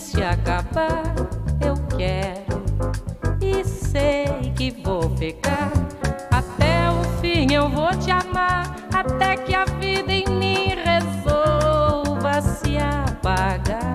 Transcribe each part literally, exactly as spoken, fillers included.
se acabar, eu quero e sei que vou ficar. Até o fim eu vou te amar, até que a vida em mim resolva se apagar.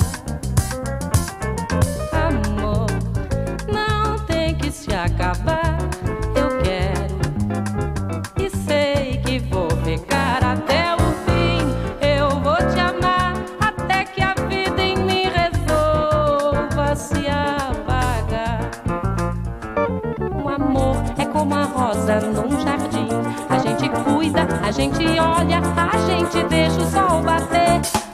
Amor, não tem que se acabar, eu quero e sei que vou ficar. Até o fim eu vou te amar, até que a vida em mim resolva se apagar. O amor é como a rosa num jardim, a gente cuida, a gente olha, a gente deixa o sol bater.